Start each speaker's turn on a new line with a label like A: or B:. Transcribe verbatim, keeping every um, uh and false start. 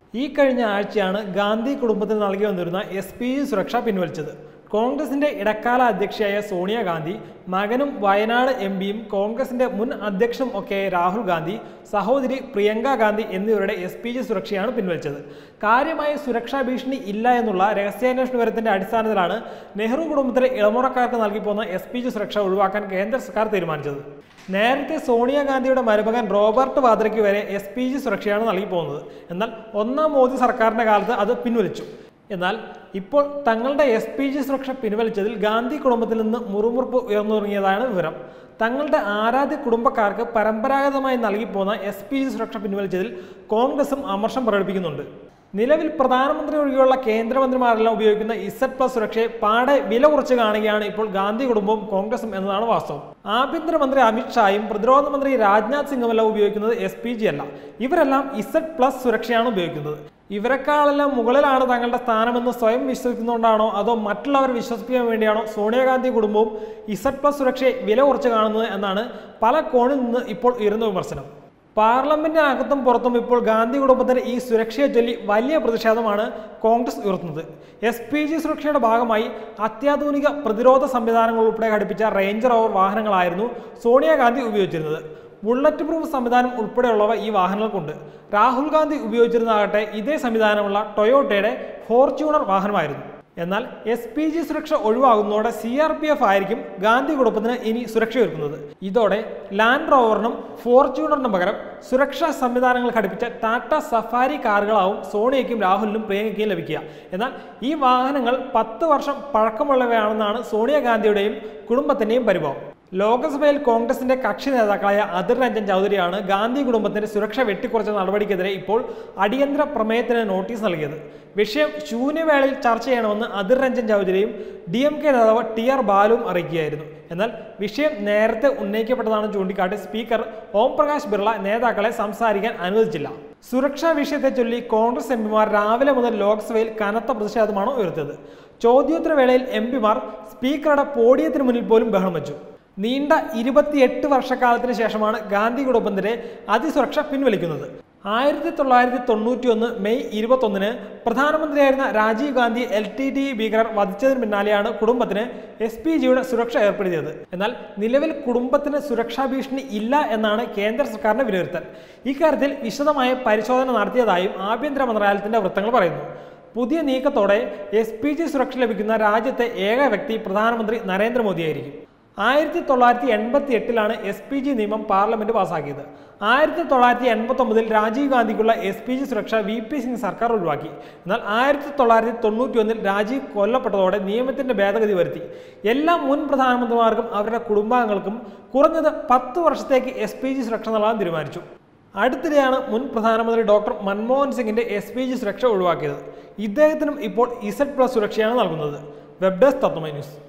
A: ഈ കഴിഞ്ഞ ആഴ്ചയാണ് ഗാന്ധി കുടുംബത്തിന് നൽകി വന്നിരുന്ന എസ് പി ജി സുരക്ഷ പിൻവലിച്ചത്. കോൺഗ്രസിന്റെ ഇടക്കാല അധ്യക്ഷയായ സോണിയാഗാന്ധി, മകനും വയനാട് എം പിയും കോൺഗ്രസിന്റെ മുൻ അധ്യക്ഷനും ഒക്കെയായ രാഹുൽ ഗാന്ധി, സഹോദരി പ്രിയങ്ക ഗാന്ധി എന്നിവരുടെ എസ് പി ജി സുരക്ഷയാണ് പിൻവലിച്ചത്. കാര്യമായ സുരക്ഷാ ഭീഷണി ഇല്ല എന്നുള്ള രഹസ്യാന്വേഷണ വിവരത്തിന്റെ അടിസ്ഥാനത്തിലാണ് നെഹ്റു കുടുംബത്തിലെ ഇളമുറക്കാർക്ക് നൽകിപ്പോന്ന എസ് പി ജി സുരക്ഷ ഒഴിവാക്കാൻ കേന്ദ്ര സർക്കാർ തീരുമാനിച്ചത്. നേരത്തെ സോണിയാഗാന്ധിയുടെ മരുമകൻ റോബർട്ട് വാദ്രയ്ക്ക് വരെ എസ് പി ജി സുരക്ഷയാണ് നൽകി പോകുന്നത്. എന്നാൽ ഒന്നാം മോദി സർക്കാരിന്റെ കാലത്ത് അത് പിൻവലിച്ചു. എന്നാൽ ഇപ്പോൾ തങ്ങളുടെ എസ് പി ജി സുരക്ഷ പിൻവലിച്ചതിൽ ഗാന്ധി കുടുംബത്തിൽ നിന്ന് മുറുമുറുപ്പ് ഉയർന്നു തുടങ്ങിയതാണ് വിവരം. തങ്ങളുടെ ആരാധ്യ കുടുംബക്കാർക്ക് പരമ്പരാഗതമായി നൽകിപ്പോന്ന എസ് പി ജി സുരക്ഷ പിൻവലിച്ചതിൽ കോൺഗ്രസും അമർഷം പ്രകടിപ്പിക്കുന്നുണ്ട്. നിലവിൽ പ്രധാനമന്ത്രി ഒഴികെയുള്ള കേന്ദ്രമന്ത്രിമാരെല്ലാം ഉപയോഗിക്കുന്ന ഇസഡ് പ്ലസ് സുരക്ഷയെ പാടെ വില കുറച്ച് കാണുകയാണ് ഇപ്പോൾ ഗാന്ധി കുടുംബവും കോൺഗ്രസും എന്നതാണ് വാസ്തവം. ആഭ്യന്തരമന്ത്രി അമിത്ഷായും പ്രതിരോധ മന്ത്രി രാജ്നാഥ് സിംഗുമെല്ലാം ഉപയോഗിക്കുന്നത് എസ് പി ജി അല്ല, ഇവരെല്ലാം ഇസഡ് പ്ലസ് സുരക്ഷയാണ് ഉപയോഗിക്കുന്നത്. ഇവരെക്കാളെല്ലാം മുകളിലാണ് തങ്ങളുടെ സ്ഥാനമെന്ന് സ്വയം വിശ്വസിക്കുന്നതുകൊണ്ടാണോ അതോ മറ്റുള്ളവർ വിശ്വസിപ്പിക്കാൻ വേണ്ടിയാണോ സോണിയാഗാന്ധി കുടുംബവും ഇസഡ് പ്ലസ് സുരക്ഷയെ വില കുറച്ച് കാണുന്നത് എന്നാണ് പല കോണിൽ നിന്ന് ഇപ്പോൾ ഉയരുന്ന വിമർശനം. പാർലമെന്റിനകത്തും പുറത്തും ഇപ്പോൾ ഗാന്ധി കുടുംബത്തിന്റെ ഈ സുരക്ഷയെ ചൊല്ലി വലിയ പ്രതിഷേധമാണ് കോൺഗ്രസ് ഉയർത്തുന്നത്. എസ് പി ജി സുരക്ഷയുടെ ഭാഗമായി അത്യാധുനിക പ്രതിരോധ സംവിധാനങ്ങൾ ഉൾപ്പെടെ ഘടിപ്പിച്ച റേഞ്ചർ റോവർ വാഹനങ്ങളായിരുന്നു സോണിയാഗാന്ധി ഉപയോഗിച്ചിരുന്നത്. ബുള്ളറ്റ് പ്രൂഫ് സംവിധാനം ഉൾപ്പെടെയുള്ളവ ഈ വാഹനങ്ങൾക്കുണ്ട്. രാഹുൽ ഗാന്ധി ഉപയോഗിച്ചിരുന്നാകട്ടെ ഇതേ സംവിധാനമുള്ള ടൊയോട്ടയുടെ ഫോർച്യൂണർ വാഹനമായിരുന്നു. എന്നാൽ എസ് പി ജി സുരക്ഷ ഒഴിവാകുന്നതോടെ സി ആർ പി എഫ് ആയിരിക്കും ഗാന്ധി കുടുംബത്തിന് ഇനി സുരക്ഷയൊരുക്കുന്നത്. ഇതോടെ ലാൻഡ് റോവറിനും ഫോർച്യൂണറിനും പകരം സുരക്ഷാ സംവിധാനങ്ങൾ ഘടിപ്പിച്ച ടാറ്റ സഫാരി കാറുകളാവും സോണിയയ്ക്കും രാഹുലിനും പ്രിയങ്കയ്ക്കും ലഭിക്കുക. എന്നാൽ ഈ വാഹനങ്ങൾ പത്ത് വർഷം പഴക്കമുള്ളവയാണെന്നാണ് സോണിയാഗാന്ധിയുടെയും കുടുംബത്തിന്റെയും പരിഭവം. ലോക്സഭയിൽ കോൺഗ്രസിന്റെ കക്ഷി നേതാക്കളായ അധിർ രഞ്ജൻ ചൗധരിയാണ് ഗാന്ധി കുടുംബത്തിന്റെ സുരക്ഷ വെട്ടിക്കുറച്ച നടപടിക്കെതിരെ ഇപ്പോൾ അടിയന്തര പ്രമേയത്തിന് നോട്ടീസ് നൽകിയത്. വിഷയം ശൂന്യവേളയിൽ ചർച്ച ചെയ്യണമെന്ന് അധിർ രഞ്ജൻ ചൗധരിയും ഡി എം കെ നേതാവ് ടി ആർ ബാലുവും അറിയിക്കുകയായിരുന്നു. എന്നാൽ വിഷയം നേരത്തെ ഉന്നയിക്കപ്പെട്ടതാണെന്ന് ചൂണ്ടിക്കാട്ടി സ്പീക്കർ ഓം പ്രകാശ് ബിർള നേതാക്കളെ സംസാരിക്കാൻ അനുവദിച്ചില്ല. സുരക്ഷാ വിഷയത്തെ ചൊല്ലി കോൺഗ്രസ് എം പിമാർ രാവിലെ മുതൽ ലോക്സഭയിൽ കനത്ത പ്രതിഷേധമാണ് ഉയർത്തിയത്. ചോദ്യോത്തരവേളയിൽ എം പിമാർ സ്പീക്കറുടെ പോഡിയത്തിന് മുന്നിൽ പോലും ബഹളം വെച്ചു. നീണ്ട ഇരുപത്തിയെട്ട് വർഷക്കാലത്തിന് ശേഷമാണ് ഗാന്ധി കുടുംബത്തിന്റെ അതിസുരക്ഷ പിൻവലിക്കുന്നത്. ആയിരത്തി തൊള്ളായിരത്തി തൊണ്ണൂറ്റി ഒന്ന് മെയ് ഇരുപത്തൊന്നിന് പ്രധാനമന്ത്രിയായിരുന്ന Rajiv Gandhi L T T ഭീകരർ വധിച്ചതിന് പിന്നാലെയാണ് കുടുംബത്തിന് എസ് പി ജിയുടെ സുരക്ഷ ഏർപ്പെടുത്തിയത്. എന്നാൽ നിലവിൽ കുടുംബത്തിന് സുരക്ഷാ ഭീഷണി ഇല്ല എന്നാണ് കേന്ദ്ര സർക്കാരിന്റെ വിലയിരുത്തൽ. ഇക്കാര്യത്തിൽ വിശദമായ പരിശോധന നടത്തിയതായും ആഭ്യന്തര മന്ത്രാലയത്തിന്റെ വൃത്തങ്ങൾ പറയുന്നു. പുതിയ നീക്കത്തോടെ എസ് പി ജി സുരക്ഷ ലഭിക്കുന്ന രാജ്യത്തെ ഏക വ്യക്തി പ്രധാനമന്ത്രി നരേന്ദ്രമോദിയായിരിക്കും. ആയിരത്തി തൊള്ളായിരത്തി എൺപത്തി എട്ടിലാണ് എസ് പി ജി നിയമം പാർലമെന്റ് പാസാക്കിയത്. ആയിരത്തി തൊള്ളായിരത്തി എൺപത്തി ഒമ്പതിൽ രാജീവ് ഗാന്ധിക്കുള്ള എസ് പി ജി സുരക്ഷ വി പി സിംഗ് സർക്കാർ ഒഴിവാക്കി. എന്നാൽ ആയിരത്തി തൊള്ളായിരത്തി തൊണ്ണൂറ്റി ഒന്നിൽ രാജീവ് കൊല്ലപ്പെട്ടതോടെ നിയമത്തിന്റെ ഭേദഗതി വരുത്തി. എല്ലാ മുൻ പ്രധാനമന്ത്രിമാർക്കും അവരുടെ കുടുംബാംഗങ്ങൾക്കും കുറഞ്ഞത് പത്ത് വർഷത്തേക്ക് എസ് പി ജി സുരക്ഷ നൽകാൻ തീരുമാനിച്ചു. അടുത്തിടെയാണ് മുൻ പ്രധാനമന്ത്രി ഡോക്ടർ മൻമോഹൻ സിംഗിന്റെ എസ് പി ജി സുരക്ഷ ഒഴിവാക്കിയത്. ഇദ്ദേഹത്തിനും ഇപ്പോൾ ഇസഡ് പ്ലസ് സുരക്ഷയാണ് നൽകുന്നത്. Web desk Tatwamayi news.